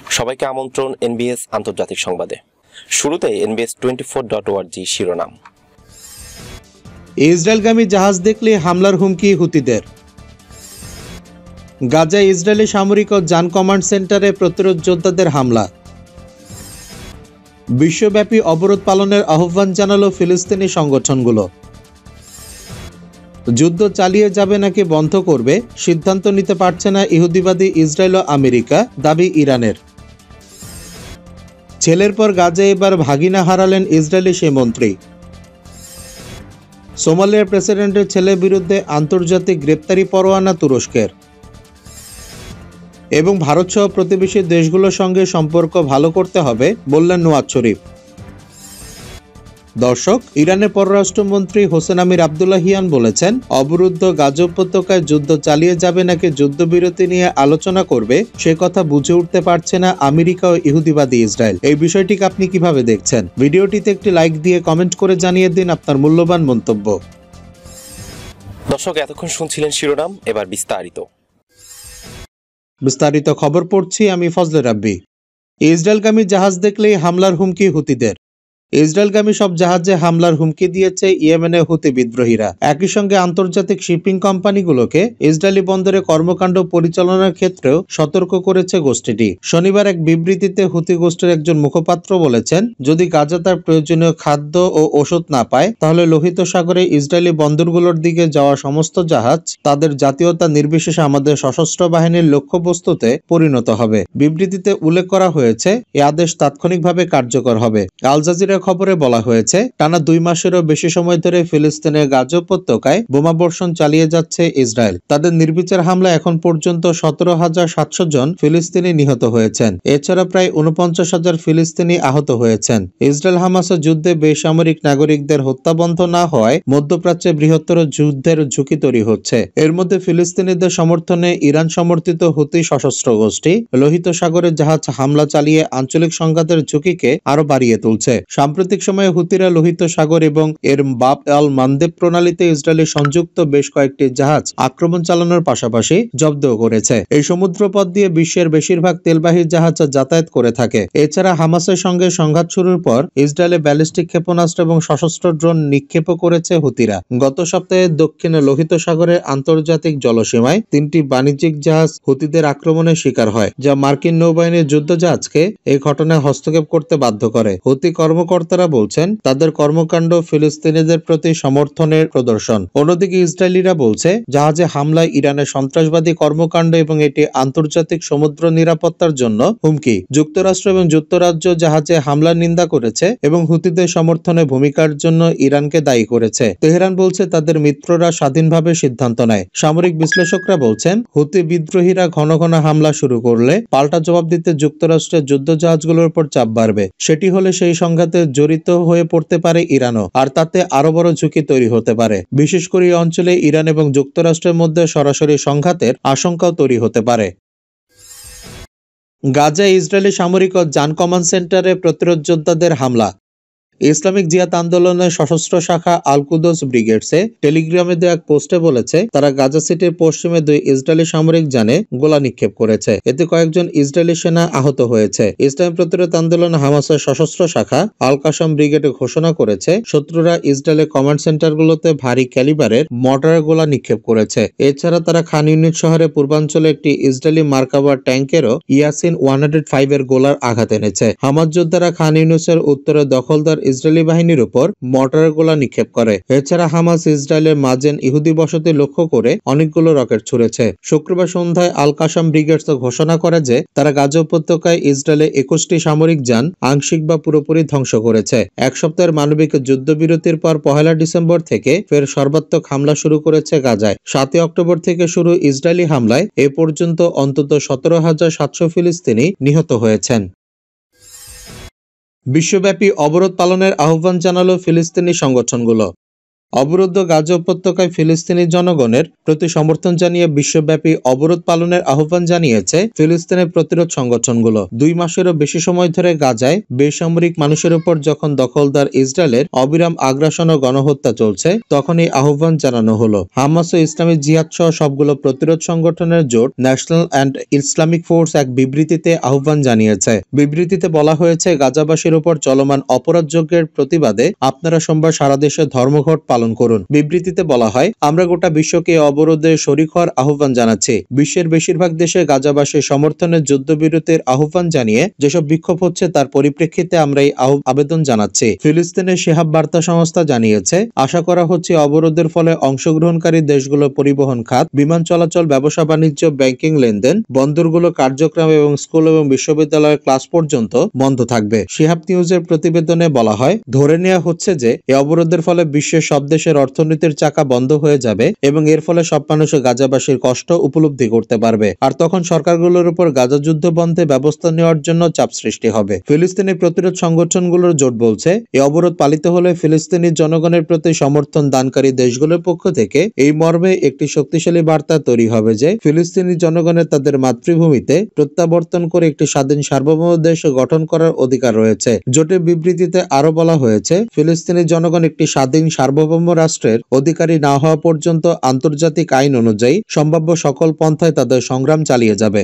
সবাইকে আমন্ত্রণ NBS আন্তর্জাতিক সংবাদে। শুরুতে NBS24.org শিরোনাম। ইসরায়েলগামী জাহাজ দেখলে হামলার হুমকি হুতিদের। গাজায় ইসরায়েলি সামরিক ও যান কমান্ড সেন্টারে প্রতিরোধ যোদ্ধাদের হামলা। বিশ্বব্যাপী অবরোধ পালনের আহ্বান জানালো ফিলিস্তিনি সংগঠনগুলো। যুদ্ধ চালিয়ে যাবে নাকি বন্ধ করবে সিদ্ধান্ত নিতে পারছে না ইহুদিবাদী ইসরায়েল ও আমেরিকা, দাবি ইরানের। ছেলের পর গাজায় এবার ভাগিনা হারালেন ইসরায়েলি সে মন্ত্রী। সোমালিয়ার প্রেসিডেন্টের ছেলের বিরুদ্ধে আন্তর্জাতিক গ্রেপ্তারি পরোয়ানা তুরস্কের। এবং ভারতসহ প্রতিবেশী দেশগুলোর সঙ্গে সম্পর্ক ভালো করতে হবে বললেন নওয়াজ শরীফ। দর্শক, ইরানের পররাষ্ট্রমন্ত্রী হোসেন আমির আবদুল্লাহিয়ান বলেছেন, অবরুদ্ধ গাজা উপত্যকায় যুদ্ধ চালিয়ে যাবে নাকি যুদ্ধবিরতি নিয়ে আলোচনা করবে সে কথা বুঝে উঠতে পারছে না আমেরিকা ও ইহুদিবাদী ইসরায়েল। এই বিষয়টিকে আপনি কিভাবে দেখছেন? ভিডিওটিতে একটি লাইক দিয়ে কমেন্ট করে জানিয়ে দিন আপনার মূল্যবান মন্তব্য। দর্শক, এতক্ষণ শুনছিলেন শিরোনাম, এবার বিস্তারিত খবর পড়ছি আমি ফজলে রাব্বি। ইসরায়েলগামী জাহাজ দেখলেই হামলার হুমকি হুতিদের। ইসরায়েলগামী সব জাহাজে হামলার হুমকি দিয়েছে ইয়েমেনের হুতি বিদ্রোহীরা। একই সঙ্গে আন্তর্জাতিক শিপিং কোম্পানিগুলোকে ইসরায়েলি বন্দরে কর্মকাণ্ড পরিচালনার ক্ষেত্রেও সতর্ক করেছে গোষ্ঠীটি। শনিবার এক বিবৃতিতে হুতি গোষ্ঠীর একজন মুখপাত্র বলেছেন, যদি গাজা তার প্রয়োজনীয় খাদ্য ও ওষুধ না পায় তাহলে লোহিত সাগরে ইসরায়েলি বন্দরগুলোর দিকে যাওয়া সমস্ত জাহাজ তাদের জাতীয়তা নির্বিশেষে আমাদের সশস্ত্র বাহিনীর লক্ষ্যবস্তুতে পরিণত হবে। বিবৃতিতে উল্লেখ করা হয়েছে, এই আদেশ তাৎক্ষণিকভাবে কার্যকর হবে। আল জাজিরা খবরে বলা হয়েছে, টানা 2 মাসেরও বেশি সময় ধরে ফিলিস্তিনের গাজা উপত্যকায় বোমাবর্ষণ চালিয়ে যাচ্ছে ইসরায়েল। তাদের নির্বিচার হামলা এখন পর্যন্ত 17,700 জন ফিলিস্তিনি নিহত হয়েছেন। এছাড়া প্রায় 49,000 ফিলিস্তিনি আহত হয়েছেন। ইসরায়েল হামাস যুদ্ধে বেসামরিক নাগরিকদের হত্যা বন্ধ না হওয়ায় মধ্যপ্রাচ্যে বৃহত্তর যুদ্ধের ঝুঁকি তৈরি হচ্ছে। এর মধ্যে ফিলিস্তিনিদের সমর্থনে ইরান সমর্থিত হুতি সশস্ত্র গোষ্ঠী লোহিত সাগরে জাহাজ হামলা চালিয়ে আঞ্চলিক সংঘাতের ঝুঁকিকে আরো বাড়িয়ে তুলছে। সাম্প্রতিক সময়ে হুতিরা লোহিত সাগর এবং এর বাব আল মানদেব প্রণালীতে ইসরায়েলি সংযুক্ত বেশ কয়েকটি জাহাজ আক্রমণ চালানোর পাশাপাশি জব্দও করেছে। এই সমুদ্রপথ দিয়ে বিশ্বের বেশিরভাগ তেলবাহী জাহাজ যাতায়াত করে থাকে। এছাড়া হামাসের সঙ্গে সংঘাত শুরুর পর ইসরায়েলে ব্যালিস্টিক ক্ষেপণাস্ত্র এবং সশস্ত্র ড্রোন নিক্ষেপও করেছে হুতিরা। গত সপ্তাহে দক্ষিণে লোহিত সাগরের আন্তর্জাতিক জলসীমায় 3টি বাণিজ্যিক জাহাজ হুতিদের আক্রমণের শিকার হয়, যা মার্কিন নৌবাহিনীর যুদ্ধজাহাজকে এই ঘটনায় হস্তক্ষেপ করতে বাধ্য করে। হুতি কর্মকর্তারা বলছেন, তাদের কর্মকাণ্ড ফিলিস্তিনিদের প্রতি সমর্থনের প্রদর্শন। অন্যদিকে ইসরায়েলিরা বলছে, জাহাজে হামলায় ইরানের সন্ত্রাসবাদী কর্মকাণ্ড এবং এটি আন্তর্জাতিক সমুদ্র নিরাপত্তার জন্য হুমকি। যুক্তরাষ্ট্র এবং যুক্তরাজ্য জাহাজে হামলার নিন্দা করেছে এবং হুতিদের সমর্থনে ভূমিকার জন্য ইরানকে দায়ী করেছে। তেহরান বলছে, তাদের মিত্ররা স্বাধীনভাবে সিদ্ধান্ত নেয়। সামরিক বিশ্লেষকরা বলছেন, হুতি বিদ্রোহীরা ঘন ঘন হামলা শুরু করলে পাল্টা জবাব দিতে যুক্তরাষ্ট্রের যুদ্ধজাহাজগুলোর উপর চাপ বাড়বে। সেটি হলে সেই সংঘাতে জড়িত হয়ে পড়তে পারে ইরানও, আর তাতে আরো বড় ঝুঁকি তৈরি হতে পারে। বিশেষ করে এই অঞ্চলে ইরান এবং যুক্তরাষ্ট্রের মধ্যে সরাসরি সংঘাতের আশঙ্কাও তৈরি হতে পারে। গাজায় ইসরায়েলি সামরিক ও যান কমান্ড সেন্টারে প্রতিরোধ যোদ্ধাদের হামলা। ইসলামিক জিহাদ আন্দোলনের সশস্ত্র শাখা আল কুদস ব্রিগেডসে টেলিগ্রামে দেওয়া এক পোস্টে বলেছে, তারা গাজা সিটির পশ্চিমে 2 ইসরায়েলি সামরিক যানে গোলা নিক্ষেপ করেছে। এতে কয়েকজন ইসরায়েলি সেনা আহত হয়েছে। ইসলামী প্রতিরোধ আন্দোলন হামাসের সশস্ত্র শাখা আল কাসাম ব্রিগেডে ঘোষণা করেছে, শত্রুরা ইসরায়েলের কমান্ড সেন্টারগুলোতে ভারী ক্যালিবারের মর্টার গোলা নিক্ষেপ করেছে। এছাড়া তারা খান ইউনিট শহরের পূর্বাঞ্চলে একটি ইসরায়েলি মার্কাবা ট্যাঙ্কেরও ইয়াসিন 105 এর গোলার আঘাত এনেছে। হামাস যোদ্ধারা খান ইউনিসের উত্তরে দখলদার ইসরায়েলি বাহিনীর উপর মর্টার গোলা নিক্ষেপ করে। এছাড়া হামাস ইসরায়েলের মাজেন ইহুদি বসতি লক্ষ্য করে অনেকগুলো রকেট ছুড়েছে। শুক্রবার সন্ধ্যায় আল কাসাম ব্রিগেডস ঘোষণা করে যে তারা গাজা উপত্যকায় ইসরায়েলে 21টি সামরিক যান আংশিক বা পুরোপুরি ধ্বংস করেছে। এক সপ্তাহের মানবিক যুদ্ধবিরতির পর 1 ডিসেম্বর থেকে ফের সর্বাত্মক হামলা শুরু করেছে গাজায়। 7 অক্টোবর থেকে শুরু ইসরায়েলি হামলায় এ পর্যন্ত অন্তত 17,700 ফিলিস্তিনি নিহত হয়েছেন। বিশ্বব্যাপী অবরোধ পালনের আহ্বান জানালো ফিলিস্তিনি সংগঠনগুলো। অবরুদ্ধ গাজা উপত্যকায় ফিলিস্তিনি জনগণের প্রতি সমর্থন জানিয়ে বিশ্বব্যাপী অবরোধ পালনের আহ্বান জানিয়েছে ফিলিস্তিনের প্রতিরোধ সংগঠনগুলো। 2 মাসেরও বেশি সময় ধরে গাজায় বেসামরিক মানুষের উপর যখন দখলদার ইসরায়েলের অবিরাম আগ্রাসন ও গণহত্যা চলছে, তখন এই আহ্বান জানানো হলো। হামাস ও ইসলামী জিহাদ সহ সবগুলো প্রতিরোধ সংগঠনের জোট ন্যাশনাল অ্যান্ড ইসলামিক ফোর্স এক বিবৃতিতে আহ্বান জানিয়েছে। বিবৃতিতে বলা হয়েছে, গাজাবাসীর উপর চলমান অপরাধযজ্ঞের প্রতিবাদে আপনারা সোমবার সারা দেশে ধর্মঘট পালন করুন। বিবৃতিতে বলা হয়, আমরা গোটা বিশ্বকে অবরোধে শরিক হওয়ার আহ্বান জানাচ্ছি। বিশ্বের বেশিরভাগ দেশে গাজাবাসীর সমর্থনে যুদ্ধবিরতির আহ্বান জানিয়ে যেসব বিক্ষোভ হচ্ছে তার পরিপ্রেক্ষিতে আমরা এই আবেদন জানাচ্ছি। ফিলিস্তিনের শিহাব বার্তা সংস্থা জানিয়েছে, আশা করা হচ্ছে অবরোধের ফলে অংশগ্রহণকারী দেশগুলোর পরিবহন খাত, বিমান চলাচল, ব্যবসা বাণিজ্য, ব্যাংকিং লেনদেন, বন্দরগুলো কার্যক্রম এবং স্কুল এবং বিশ্ববিদ্যালয়ের ক্লাস পর্যন্ত বন্ধ থাকবে। শিহাব নিউজের প্রতিবেদনে বলা হয়, ধরে নেওয়া হচ্ছে যে এই অবরোধের ফলে বিশ্বের সব দেশের অর্থনীতির চাকা বন্ধ হয়ে যাবে এবং এর ফলে সব মানুষ গাজাবাসীর কষ্ট উপলব্ধি করতে পারবে। আর তখন সরকারগুলোর উপর গাজা যুদ্ধ বন্ধে ব্যবস্থা নেওয়ার জন্য চাপ সৃষ্টি হবে। ফিলিস্তিনি প্রতিরোধ সংগঠনগুলোর জোট বলছে, এই অবরোধ পালিত হলে ফিলিস্তিনি জনগণের প্রতি সমর্থন দানকারী দেশগুলোর পক্ষ থেকে এই মর্মে একটি শক্তিশালী বার্তা তৈরি হবে যে ফিলিস্তিনি জনগণের তাদের মাতৃভূমিতে প্রত্যাবর্তন করে একটি স্বাধীন সার্বভৌম দেশ গঠন করার অধিকার রয়েছে। জোটের বিবৃতিতে আরো বলা হয়েছে, ফিলিস্তিনি জনগণ একটি স্বাধীন সার্বভৌম রাষ্ট্রের অধিকারী না হওয়া পর্যন্ত আন্তর্জাতিক আইন অনুযায়ী সম্ভাব্য সকল পন্থায় তাদের সংগ্রাম চালিয়ে যাবে।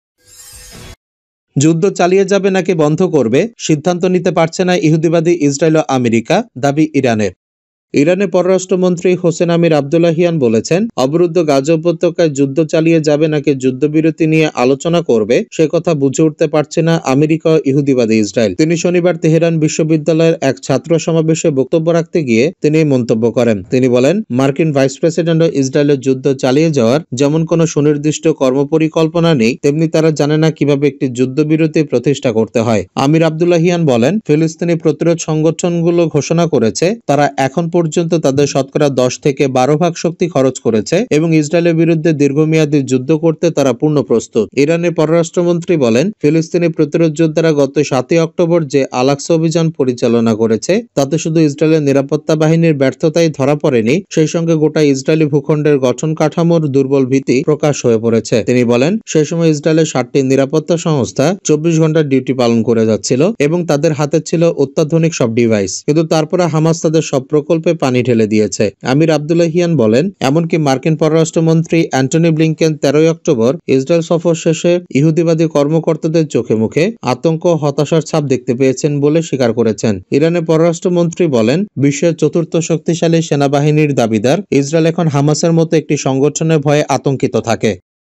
যুদ্ধ চালিয়ে যাবে নাকি বন্ধ করবে সিদ্ধান্ত নিতে পারছে না ইহুদিবাদী ইসরায়েল ও আমেরিকা, দাবি ইরানের। ইরানের পররাষ্ট্রমন্ত্রী হোসেন আমির আব্দুল্লাহিয়ান বলেছেন, অবরুদ্ধ গাজা উপত্যকায় যুদ্ধ চালিয়ে যাবে নাকি যুদ্ধবিরতি নিয়ে আলোচনা করবে সে কথা বুঝে উঠতে পারছে না আমেরিকা ও ইহুদিবাদী ইসরায়েল। তিনি শনিবার তেহরান বিশ্ববিদ্যালয়ের এক ছাত্র সমাবেশে বক্তব্য রাখতে গিয়ে তিনি মন্তব্য করেন। তিনি বলেন, মার্কিন ভাইস প্রেসিডেন্ট ও ইসরায়েলের যুদ্ধ চালিয়ে যাওয়ার যেমন কোনো সুনির্দিষ্ট কর্মপরিকল্পনা নেই, তেমনি তারা জানে না কিভাবে একটি যুদ্ধবিরতি প্রতিষ্ঠা করতে হয়। আমির আব্দুল্লাহিয়ান বলেন, ফিলিস্তিনি প্রতিরোধ সংগঠনগুলো ঘোষণা করেছে তারা এখন পর্যন্ত তাদের শতকরা 10 থেকে 12 ভাগ শক্তি খরচ করেছে এবং ইসরায়েলের বিরুদ্ধে দীর্ঘমেয়াদী যুদ্ধ করতে তারা পূর্ণ প্রস্তুত। ইরানের পররাষ্ট্রমন্ত্রী বলেন, ফিলিস্তিনি প্রতিরোধ যোদ্ধারা গত 7 অক্টোবর যে আল-আকসা অভিযান পরিচালনা করেছে তাতে শুধু ইসরায়েলের নিরাপত্তা বাহিনীর ব্যর্থতাই ধরা পড়েনি, সেই সঙ্গে গোটা ইসরায়েলি ভূখণ্ডের গঠন কাঠামোর দুর্বল ভিত্তি প্রকাশ হয়ে পড়েছে। তিনি বলেন, সেই সময় ইসরায়েলের 7টি নিরাপত্তা সংস্থা 24 ঘন্টা ডিউটি পালন করে যাচ্ছিল এবং তাদের হাতে ছিল অত্যাধুনিক সব ডিভাইস, কিন্তু তারপরে হামাস তাদের সব প্রকল্পে পানি ঢেলে দিয়েছে। আমির আব্দুল্লাহিয়ান বলেন, এমনকি মার্কিন পররাষ্ট্রমন্ত্রী অ্যান্টনি ব্লিংকেন 13 অক্টোবর ইসরায়েল সফর শেষে ইহুদিবাদী কর্মকর্তাদের চোখে মুখে আতঙ্ক ও হতাশার ছাপ দেখতে পেয়েছেন বলে স্বীকার করেছেন। ইরানের পররাষ্ট্রমন্ত্রী বলেন, বিশ্বের 4র্থ শক্তিশালী সেনাবাহিনীর দাবিদার ইসরায়েল এখন হামাসের মতো একটি সংগঠনের ভয়ে আতঙ্কিত থাকে।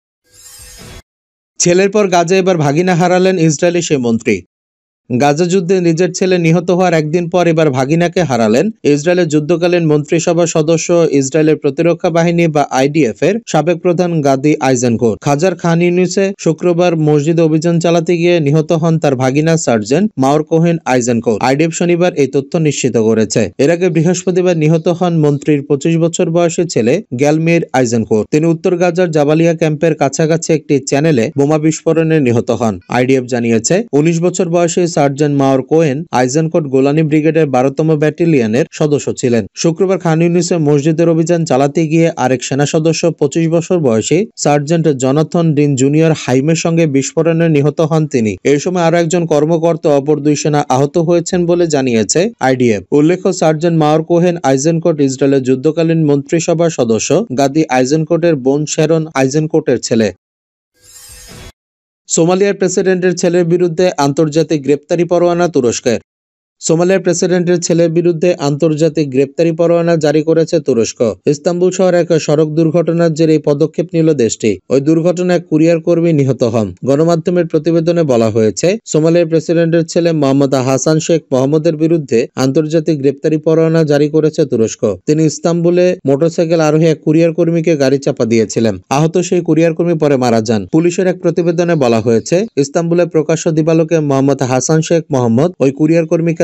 ছেলের পর গাজা এবার ভাগিনা হারালেন ইসরায়েলি সে মন্ত্রী। গাজা যুদ্ধে নিজের ছেলে নিহত হওয়ার একদিন পর এবার ভাগিনাকে হারালেন ইসরায়েলের যুদ্ধকালীন মন্ত্রিসভার সদস্য, ইসরায়েলের প্রতিরক্ষা বাহিনী বা আইডিএফ এর সাবেক প্রধান গাদি আইজেনকোট। খাজার খান ইউনিসে শুক্রবার মসজিদে অভিযান চালাতে গিয়ে নিহত হন তার ভাগিনা sergeant Maor Cohen Eisenkot. IDF শনিবার এই তথ্য নিশ্চিত করেছে। এর আগে বৃহস্পতিবার নিহত হন মন্ত্রীর 25 বছর বয়সী ছেলে গ্যালমির আইজেনকোট। তিনি উত্তর গাজার জাবালিয়া ক্যাম্পের কাছাকাছি একটি চ্যানেলে বোমা বিস্ফোরণে নিহত হন। আইডিএফ জানিয়েছে, 19 বছর বয়সী sergeant Maor Cohen Eisenkot Golani ব্রিগেডের 12তম ব্যাটালিয়নের সদস্য ছিলেন। শুক্রবার খান ইউনিসে মসজিদের অভিযান চালাতে গিয়ে আরেক সেনা সদস্য 25 বছর বয়সী সার্জেন্ট জনাথন ডিন জুনিয়র হাইমের সঙ্গে বিস্ফোরণে নিহত হন তিনি। এই সময় আরো একজন কর্মকর্তা অপর 2 সেনা আহত হয়েছেন বলে জানিয়েছে আইডিএফ। উল্লেখ্য, সার্জেন্ট মাওর কোহেন আইজেনকোট ইসরায়েলের যুদ্ধকালীন মন্ত্রিসভার সদস্য গাদি আইজেনকোটের বোন শ্যারন আইজেনকোটের ছেলে। সোমালিয়ার প্রেসিডেন্টের ছেলের বিরুদ্ধে আন্তর্জাতিক গ্রেপ্তারি পরোয়ানা তুরস্কের। সোমালিয়ার প্রেসিডেন্টের ছেলের বিরুদ্ধে আন্তর্জাতিক গ্রেপ্তারি পরোয়ানা জারি করেছে তুরস্ক। ইস্তাম্বুল শহরে এক সড়ক দুর্ঘটনার জেরে এই পদক্ষেপ নিল দেশটি। ওই দুর্ঘটনায় কুরিয়ার কর্মী নিহত হন। গণমাধ্যমের প্রতিবেদনে বলা হয়েছে, সোমালিয়ার প্রেসিডেন্টের ছেলে মোহাম্মদ হাসান শেখ মোহাম্মদের বিরুদ্ধে আন্তর্জাতিক গ্রেপ্তারি পরোয়ানা জারি করেছে তুরস্ক। তিনি ইস্তাম্বুলে মোটরসাইকেল আরোহী এক কুরিয়ার কর্মীকে গাড়ি চাপা দিয়েছিলেন। আহত সেই কুরিয়ার কর্মী পরে মারা যান। পুলিশের এক প্রতিবেদনে বলা হয়েছে, ইস্তাম্বুলের প্রকাশ্য দিবালোকে মোহাম্মদ হাসান শেখ মোহাম্মদ ওই কুরিয়ার কর্মীকে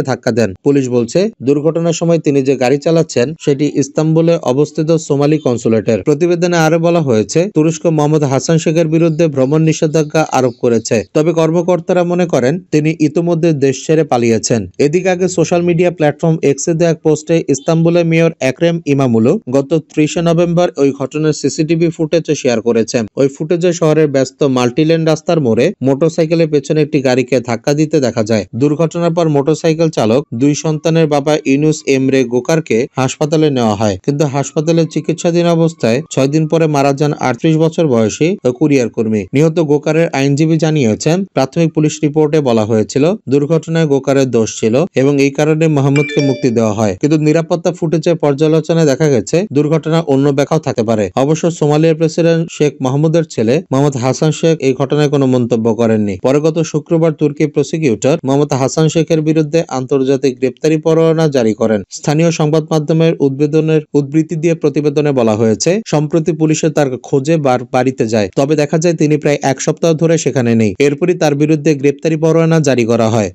ধাক্কা দেন। পুলিশ বলছে দুর্ঘটনার সময় তিনি যে গাড়ি চালাচ্ছেন সেটি ইস্তাম্বুলে অবস্থিত সোমালি কনসুলেটের। প্রতিবেদনে আরো বলা হয়েছে তুরস্ক মোহাম্মদ হাসান শেখের বিরুদ্ধে ভ্রমণ নিষেধাজ্ঞা আরোপ করেছে, তবে কর্মকর্তারা মনে করেন তিনি ইতোমধ্যে দেশ ছেড়ে পালিয়েছেন। এদিকে আগে সোশ্যাল মিডিয়া প্ল্যাটফর্ম এক্সে দেওয়া এক পোস্টে ইস্তাম্বুলের মেয়র এক্রেম ইমামুলু গত 30 নভেম্বর ওই ঘটনার সিসিটিভি ফুটেজ শেয়ার করেছেন। ওই ফুটেজে শহরের ব্যস্ত মাল্টিলেন রাস্তার মোড়ে মোটরসাইকেলের পেছনে একটি গাড়িকে ধাক্কা দিতে দেখা যায়। দুর্ঘটনার পর মোটরসাইকেল চালক 2 সন্তানের বাবা ইউনুস এমরে গোকারকে হাসপাতালে নেওয়া হয়, কিন্তু হাসপাতালে চিকিৎসাধীন অবস্থায় 6 দিন পরে মারা যান 38 বছর বয়সী কুরিয়ার কর্মী। নিহত গোকারের আইনজীবী জানিয়েছেন প্রাথমিক পুলিশ রিপোর্টে বলা হয়েছিল দুর্ঘটনায় গোকারের দোষ ছিল এবং এই কারণে মোহাম্মদকে মুক্তি দেওয়া হয়, কিন্তু নিরাপত্তা ফুটেজের পর্যালোচনায় দেখা গেছে দুর্ঘটনার অন্য ব্যাখ্যাও থাকতে পারে। অবশ্য সোমালিয়ার প্রেসিডেন্ট শেখ মাহমুদের ছেলে মোহাম্মদ হাসান শেখ এই ঘটনায় কোনো মন্তব্য করেননি। পরে গত শুক্রবার তুর্কি প্রসিকিউটর মোহাম্মদ হাসান শেখের বিরুদ্ধে আন্তর্জাতিক গ্রেপ্তারি পরোয়ানা জারি করেন। স্থানীয় সংবাদ মাধ্যমের উদ্ধৃতি দিয়ে প্রতিবেদনে বলা হয়েছে সম্প্রতি পুলিশের তার খোঁজে বাড়িতে যায়, তবে দেখা যায় তিনি প্রায় 1 সপ্তাহ ধরে সেখানে নেই। এরপরই তার বিরুদ্ধে গ্রেপ্তারি পরোয়ানা জারি করা হয়।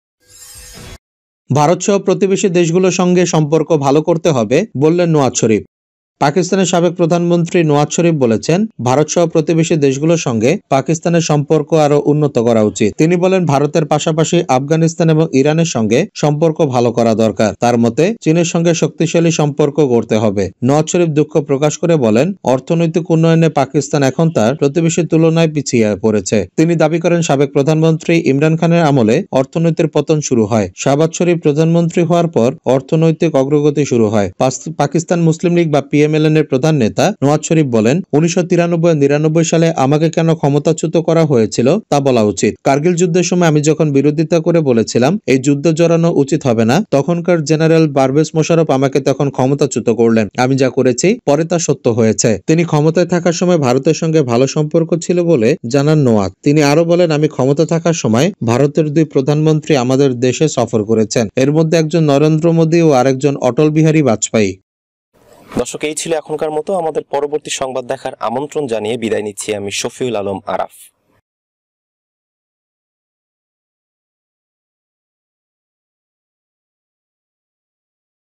ভারত সহ প্রতিবেশী দেশগুলোর সঙ্গে সম্পর্ক ভালো করতে হবে বললেন নওয়াজ শরীফ। পাকিস্তানের সাবেক প্রধানমন্ত্রী নওয়াজ শরীফ বলেছেন ভারত সহ প্রতিবেশী দেশগুলোর সঙ্গে পাকিস্তানের সম্পর্ক আরো উন্নত করা উচিত। তিনি বলেন ভারতের পাশাপাশি আফগানিস্তান এবং ইরানের সঙ্গে সম্পর্ক ভালো করা দরকার। তার মতে চীনের সঙ্গে শক্তিশালী সম্পর্ক গড়তে হবে। নওয়াজ শরীফ দুঃখ প্রকাশ করে বলেন অর্থনৈতিক উন্নয়নে পাকিস্তান এখন তার প্রতিবেশীর তুলনায় পিছিয়ে পড়েছে। তিনি দাবি করেন সাবেক প্রধানমন্ত্রী ইমরান খানের আমলে অর্থনীতির পতন শুরু হয়। শাহবাজ শরীফ প্রধানমন্ত্রী হওয়ার পর অর্থনৈতিক অগ্রগতি শুরু হয়। পাকিস্তান মুসলিম লীগ বা এর প্রধান নেতা নওয়াজ শরীফ বলেন 1993-99 সালে আমাকে কেন ক্ষমতাচ্যুত করা হয়েছিল তা বলা উচিত। কার্গিল যুদ্ধের সময় আমি যখন বিরোধিতা করে বলেছিলাম এই যুদ্ধ জড়ানো উচিত হবে না, তখনকার জেনারেল পারভেজ মোশাররফ আমাকে তখন ক্ষমতাচ্যুত করলেন। আমি যা করেছি পরে তা সত্য হয়েছে। তিনি ক্ষমতায় থাকার সময় ভারতের সঙ্গে ভালো সম্পর্ক ছিল বলে জানান নওয়াজ। তিনি আরো বলেন আমি ক্ষমতা থাকার সময় ভারতের 2 প্রধানমন্ত্রী আমাদের দেশে সফর করেছেন, এর মধ্যে একজন নরেন্দ্র মোদী ও আরেকজন অটল বিহারী বাজপেয়ী। দর্শক, এই ছিল এখনকার মতো। আমাদের পরবর্তী সংবাদ দেখার আমন্ত্রণ জানিয়ে বিদায় নিচ্ছি আমি শফিউল আলম আরাফ।